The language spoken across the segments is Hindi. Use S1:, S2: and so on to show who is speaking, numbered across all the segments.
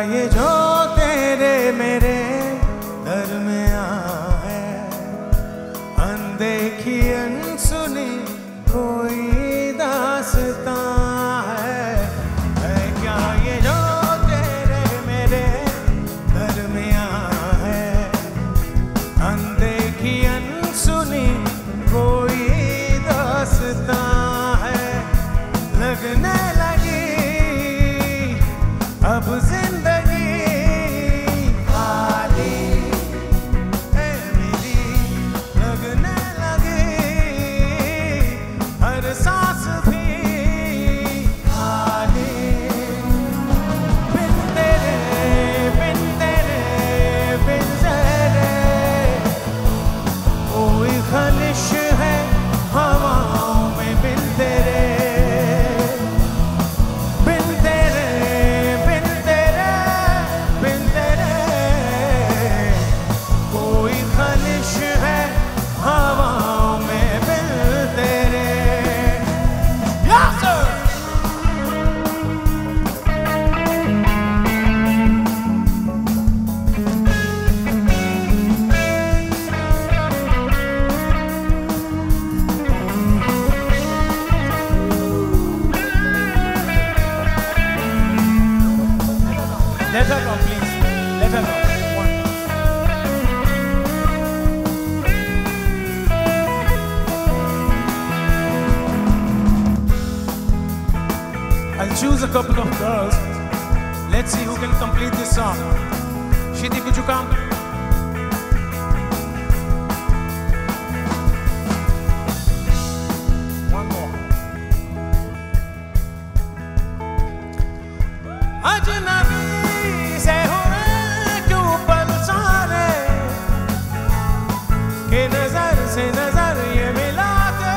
S1: ये जो तेरे मेरे दरमियां है, अनदेखी अनसुनी कोई दास्तां है क्या ये जो तेरे मेरे दरमियां है, अनदेखी अनसुनी कोई दास्तां है। लगने लगी अब जिंदगी खाली है मेरी, लगने लगी हर सांस भी खाली। बिन तेरे बिन तेरे बिन तेरे कोई खलिश है हवाओं में, बिन तेरे Let her go, please. Let her go. One. I'll choose a couple of girls. Let's see who can complete this song. Shiti, could you come? One more. Ajnabi से हुए क्यों पल सारे, कि नजर से नजर ये मिलाते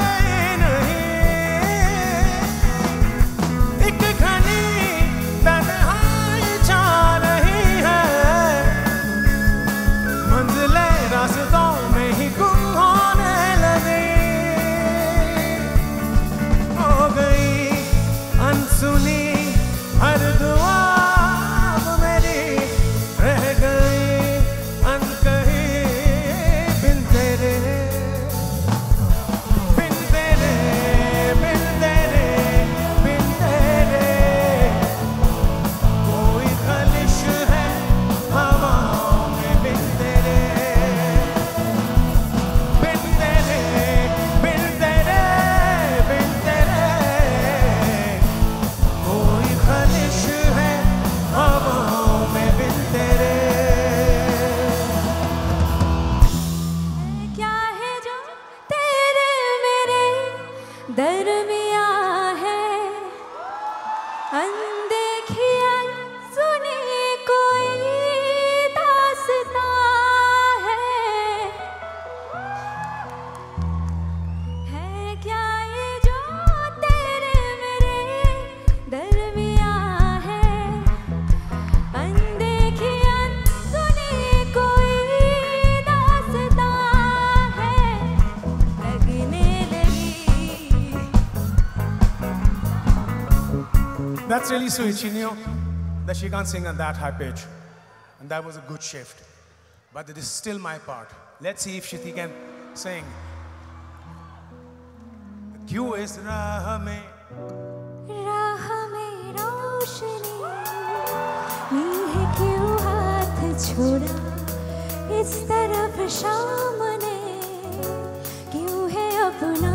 S1: नहीं। एक घनी तन्हाई छा रही है, मंजिलें रास्तों में ही गुम होने लगी। हो गई अनसुनी हर दुआ That's really sweet. She knew that she can't sing on that high pitch. And that was a good shift. But this is still my part. Let's see if Shiti can sing. क्यों इस राह में रोशनी नीह क्यों हाथ छोड़ा, इस तरफ शाम ने क्यों है अपना